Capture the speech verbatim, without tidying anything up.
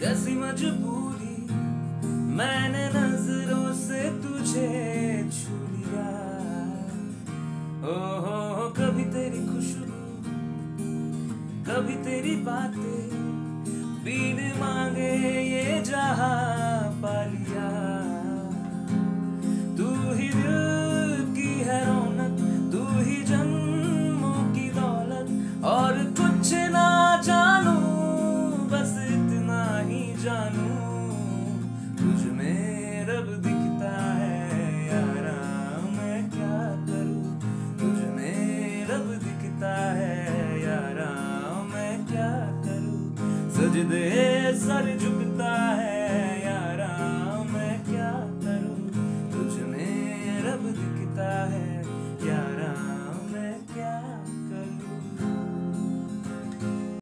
कैसी मजबूरी, मैंने नजरों से तुझे छू लिया। ओ हो हो कभी तेरी खुशबू, कभी तेरी बातें, बिन मांगे ये जहां पा लिया। तू ही दिल की है रौनक, तू ही जन्मों की दौलत, और कुछ ना जानू बस इतना ही जानू, तुझ में रब दिखता है यारा मैं क्या करूं। तुझ में रब दिखता है यारा मैं क्या करूं। सजदे सर झुकता है